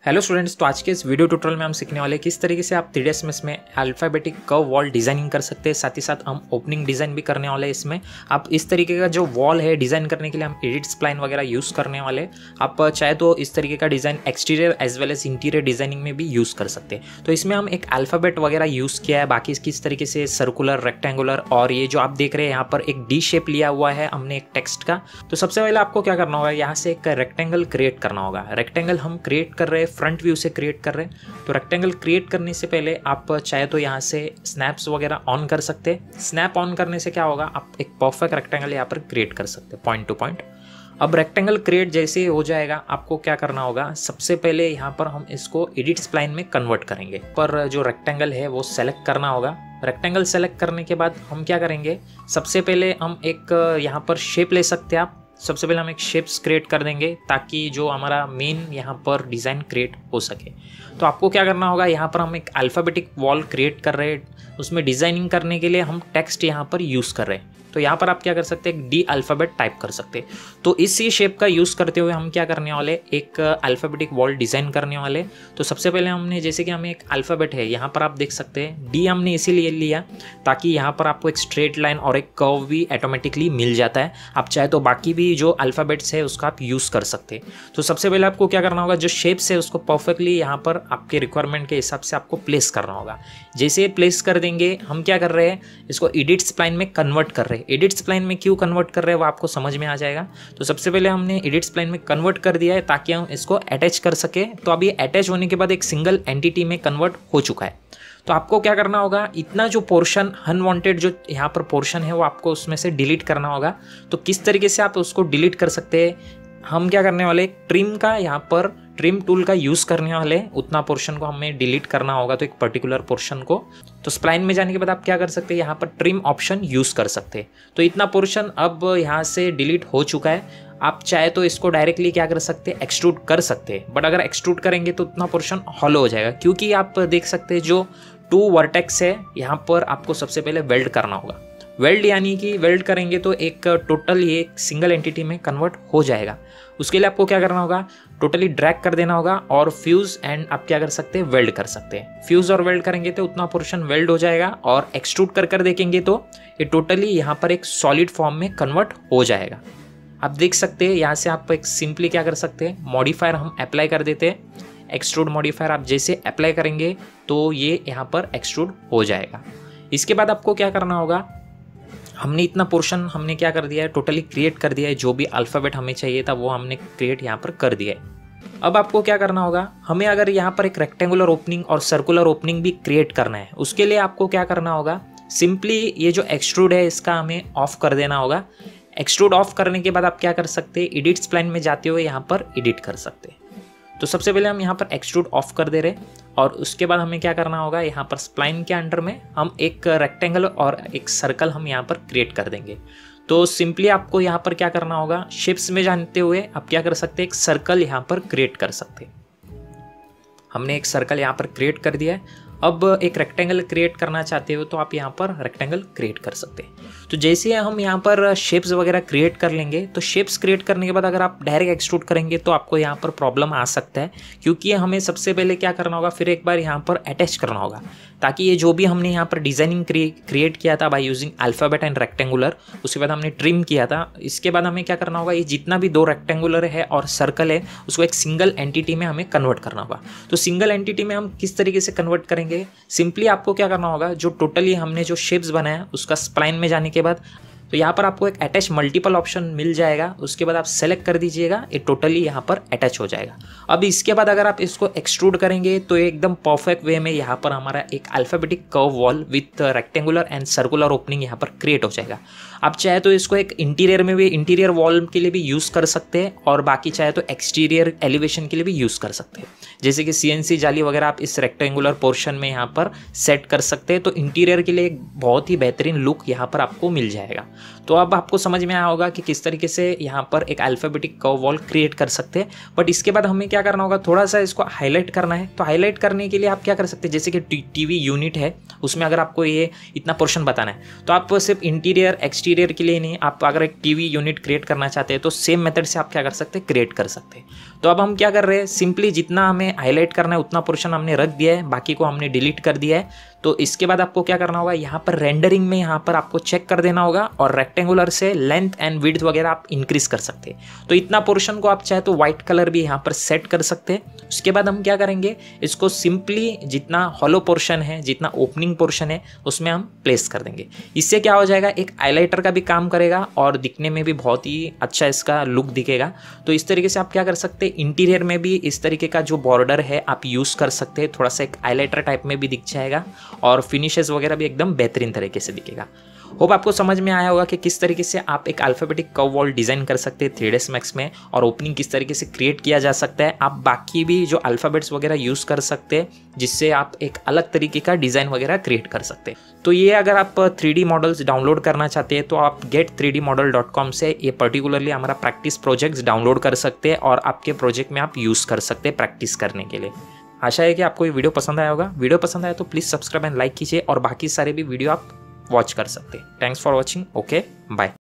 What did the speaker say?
Hello students, तो आज के इस वीडियो ट्यूटोरियल में हम सीखने वाले किस तरीके से आप 3ds Max में अल्फ़ाबेटिक कर्व वॉल डिज़ाइनिंग कर सकते हैं। साथ ही साथ हम ओपनिंग डिज़ाइन भी करने वाले हैं। इसमें आप इस तरीके का जो वॉल है डिज़ाइन करने के लिए हम एडिट स्प्लाइन वगैरह यूज़ करने वाले। आप चाहे तो इस तरीके का design exterior as well as interior designing में भी यूज़ कर सकते हैं। तो इसमें हम एक अल्फ़ाबेट वगैरह यूज़ किया है। बाकी किस तरीके से सर्कुलर, रेक्टेंगुलर और ये जो आप देख रहे हैं यहाँ पर एक डी शेप लिया हुआ है हमने एक टेक्स्ट का। तो सबसे पहले आपको क्या करना होगा, यहाँ से एक रेक्टेंगल क्रिएट करना होगा। रेक्टेंगल हम क्रिएट कर रहे हैं, फ्रंट व्यू से क्रिएट कर रहे हैं। तो रेक्टेंगल क्रिएट करने से पहले आप चाहे तो यहाँ से स्नैप्स वगैरह ऑन कर सकते हैं। स्नैप ऑन करने से क्या होगा, आप एक परफेक्ट रेक्टेंगल यहाँ पर क्रिएट कर सकते हैं पॉइंट टू पॉइंट। अब रेक्टेंगल क्रिएट जैसे ही हो जाएगा, आपको क्या करना होगा, सबसे पहले यहाँ पर हम इसको एडिट स्प्लाइन में कन्वर्ट करेंगे। पर जो रेक्टेंगल है वो सेलेक्ट करना होगा। रेक्टेंगल सेलेक्ट करने के बाद हम क्या करेंगे, सबसे पहले हम एक यहाँ पर शेप ले सकते हैं। आप सबसे पहले हम एक शेप्स क्रिएट कर देंगे ताकि जो हमारा मेन यहाँ पर डिज़ाइन क्रिएट हो सके। तो आपको क्या करना होगा, यहाँ पर हम एक अल्फ़ाबेटिक वॉल क्रिएट कर रहे हैं। उसमें डिज़ाइनिंग करने के लिए हम टेक्स्ट यहाँ पर यूज़ कर रहे हैं। तो यहाँ पर आप क्या कर सकते हैं, एक डी अल्फ़ाबेट टाइप कर सकते हैं। तो इसी शेप का यूज़ करते हुए हम क्या करने वाले, एक अल्फ़ाबेटिक वॉल डिज़ाइन करने वाले। तो सबसे पहले हमने जैसे कि हमें एक अल्फ़ाबेट है, यहाँ पर आप देख सकते हैं डी हमने इसीलिए लिया ताकि यहाँ पर आपको एक स्ट्रेट लाइन और एक कर्व भी ऑटोमेटिकली मिल जाता है। आप चाहे तो बाकी भी जो अल्फ़ाबेट्स है उसका आप यूज़ कर सकते हैं। तो सबसे पहले आपको क्या करना होगा, जो शेप्स है उसको परफेक्टली यहाँ पर आपके रिक्वायरमेंट के हिसाब से आपको प्लेस करना होगा। जैसे प्लेस कर देंगे, हम क्या कर रहे हैं, इसको एडिट स्प्लाइन में कन्वर्ट कर रहे हैं। एडिट स्प्लाइन में क्यों कन्वर्ट कर रहे हैं वो आपको समझ में आ जाएगा। तो सबसे पहले हमने एडिट स्प्लाइन में कन्वर्ट कर दिया है ताकि हम इसको अटैच कर सके। तो अब ये अटैच होने के बाद एक सिंगल एंटिटी में कन्वर्ट हो चुका है। तो आपको क्या करना होगा, इतना जो पोर्शन अनवांटेड जो यहाँ पर पोर्शन है वो आपको उसमें से डिलीट करना होगा। तो किस तरीके से आप उसको डिलीट कर सकते हैं, हम क्या करने वाले, ट्रिम का यहाँ पर ट्रिम टूल का यूज़ करने वाले। उतना पोर्शन को हमें डिलीट करना होगा, तो एक पर्टिकुलर पोर्शन को। तो स्प्लाइन में जाने के बाद आप क्या कर सकते हैं, यहाँ पर ट्रिम ऑप्शन यूज़ कर सकते हैं। तो इतना पोर्शन अब यहाँ से डिलीट हो चुका है। आप चाहे तो इसको डायरेक्टली क्या कर सकते हैं, एक्सट्रूड कर सकते हैं। बट अगर एक्सट्रूड करेंगे तो उतना पोर्शन हॉलो हो जाएगा, क्योंकि आप देख सकते हैं जो 2 वर्टेक्स है यहाँ पर आपको सबसे पहले वेल्ड करना होगा। वेल्ड यानी कि वेल्ड करेंगे तो एक टोटल ये एक सिंगल एंटिटी में कन्वर्ट हो जाएगा। उसके लिए आपको क्या करना होगा, टोटली ड्रैग कर देना होगा और फ्यूज़ एंड आप क्या कर सकते हैं, वेल्ड कर सकते हैं। फ्यूज़ और वेल्ड करेंगे तो उतना पोर्शन वेल्ड हो जाएगा। और एक्सट्रूड कर देखेंगे तो ये टोटली यहाँ पर एक सॉलिड फॉर्म में कन्वर्ट हो जाएगा। आप देख सकते हैं यहाँ से आप एक सिंपली क्या कर सकते हैं, मॉडिफायर हम अप्लाई कर देते हैं। एक्सट्रूड मॉडिफायर आप जैसे अप्लाई करेंगे तो ये यहाँ पर एक्सट्रूड हो जाएगा। इसके बाद आपको क्या करना होगा, हमने इतना पोर्शन हमने क्या कर दिया है, टोटली क्रिएट कर दिया है। जो भी अल्फ़ाबेट हमें चाहिए था वो हमने क्रिएट यहाँ पर कर दिया है। अब आपको क्या करना होगा, हमें अगर यहाँ पर एक रेक्टेंगुलर ओपनिंग और सर्कुलर ओपनिंग भी क्रिएट करना है, उसके लिए आपको क्या करना होगा, सिंपली ये जो एक्सट्रूड है इसका हमें ऑफ कर देना होगा। एक्सट्रूड ऑफ करने के बाद आप क्या कर सकते हैं, एडिट स्प्लाइन में जाते हुए यहाँ पर एडिट कर सकते हैं। तो सबसे पहले हम यहाँ पर एक्सट्रूड ऑफ कर दे रहे और उसके बाद हमें क्या करना होगा, यहाँ पर स्प्लाइन के अंडर में हम एक रेक्टेंगल और एक सर्कल हम यहाँ पर क्रिएट कर देंगे। तो सिंपली आपको यहाँ पर क्या करना होगा, शेप्स में जानते हुए आप क्या कर सकते हैं, एक सर्कल यहाँ पर क्रिएट कर सकते हैं। हमने एक सर्कल यहाँ पर क्रिएट कर दिया है। अब एक रेक्टेंगल क्रिएट करना चाहते हो तो आप यहाँ पर रेक्टेंगल क्रिएट कर सकते हैं। तो जैसे हम यहाँ पर शेप्स वगैरह क्रिएट कर लेंगे, तो शेप्स क्रिएट करने के बाद अगर आप डायरेक्ट एक्सट्रूड करेंगे तो आपको यहाँ पर प्रॉब्लम आ सकता है, क्योंकि हमें सबसे पहले क्या करना होगा, फिर एक बार यहाँ पर अटैच करना होगा ताकि ये जो भी हमने यहाँ पर डिज़ाइनिंग क्रिएट किया था by using alphabet and rectangular, उसके बाद हमने ट्रिम किया था। इसके बाद हमें क्या करना होगा, ये जितना भी 2 रेक्टेंगुलर है और सर्कल है उसको एक सिंगल एंटिटी में हमें कन्वर्ट करना होगा। तो सिंगल एंटिटी में हम किस तरीके से कन्वर्ट करेंगे, सिंपली आपको क्या करना होगा, जो टोटली हमने जो शेप्स बनाया उसका स्प्लाइन में जाने के बाद तो यहाँ पर आपको एक अटैच मल्टीपल ऑप्शन मिल जाएगा। उसके बाद आप सेलेक्ट कर दीजिएगा, ये टोटली यहाँ पर अटैच हो जाएगा। अब इसके बाद अगर आप इसको एक्सट्रूड करेंगे तो एकदम परफेक्ट वे में यहाँ पर हमारा एक alphabetic curve wall with rectangular and circular opening यहाँ पर क्रिएट हो जाएगा। आप चाहे तो इसको एक इंटीरियर में भी, इंटीरियर वॉल के लिए भी यूज़ कर सकते हैं और बाकी चाहे तो एक्सटीरियर एलिवेशन के लिए भी यूज़ कर सकते हैं। जैसे कि CNC जाली वगैरह आप इस रेक्टेंगुलर पोर्शन में यहाँ पर सेट कर सकते हैं। तो इंटीरियर के लिए एक बहुत ही बेहतरीन लुक यहाँ पर आपको मिल जाएगा। तो अब आपको समझ में आया होगा कि किस तरीके से यहाँ पर एक अल्फ़ाबेटिक कर्व वॉल क्रिएट कर सकते हैं। बट इसके बाद हमें क्या करना होगा, थोड़ा सा इसको हाईलाइट करना है। तो हाईलाइट करने के लिए आप क्या कर सकते हैं, जैसे कि टीवी यूनिट है उसमें अगर आपको ये इतना पोर्शन बताना है तो आप सिर्फ इंटीरियर एक्सटीरियर के लिए नहीं, आप अगर एक टीवी यूनिट क्रिएट करना चाहते हैं तो सेम मेथड से आप क्या कर सकते हैं, क्रिएट कर सकते हैं। तो अब हम क्या कर रहे हैं, सिंपली जितना हमें हाईलाइट करना है उतना पोर्शन हमने रख दिया है, बाकी को हमने डिलीट कर दिया है। तो इसके बाद आपको क्या करना होगा, यहाँ पर रेंडरिंग में यहाँ पर आपको चेक कर देना होगा और रेक्टेंगुलर से लेंथ एंड विड्थ वगैरह आप इंक्रीज कर सकते हैं। तो इतना पोर्शन को आप चाहे तो व्हाइट कलर भी यहाँ पर सेट कर सकते हैं। उसके बाद हम क्या करेंगे, इसको सिंपली जितना हॉलो पोर्शन है, जितना ओपनिंग पोर्शन है, उसमें हम प्लेस कर देंगे। इससे क्या हो जाएगा, एक हाइलाइटर का भी काम करेगा और दिखने में भी बहुत ही अच्छा इसका लुक दिखेगा। तो इस तरीके से आप क्या कर सकते हैं, इंटीरियर में भी इस तरीके का जो बॉर्डर है आप यूज़ कर सकते हैं, थोड़ा सा एक हाइलाइटर टाइप में भी दिख जाएगा और फिनिशेस वगैरह भी एकदम बेहतरीन तरीके से दिखेगा। होप आपको समझ में आया होगा कि किस तरीके से आप एक अल्फाबेटिक कर्व वॉल डिज़ाइन कर सकते हैं 3ds Max में, और ओपनिंग किस तरीके से क्रिएट किया जा सकता है। आप बाकी भी जो अल्फ़ाबेट्स वगैरह यूज़ कर सकते हैं, जिससे आप एक अलग तरीके का डिज़ाइन वगैरह क्रिएट कर सकते हैं। तो ये अगर आप 3D मॉडल्स डाउनलोड करना चाहते हैं तो आप get3dmodel.com से ये पर्टिकुलरली हमारा प्रैक्टिस प्रोजेक्ट्स डाउनलोड कर सकते हैं और आपके प्रोजेक्ट में आप यूज़ कर सकते हैं प्रैक्टिस करने के लिए। आशा है कि आपको ये वीडियो पसंद आया होगा। वीडियो पसंद आया तो प्लीज़ सब्सक्राइब एंड लाइक कीजिए और बाकी सारे भी वीडियो आप वॉच कर सकते हैं। Thanks for watching. Okay, bye.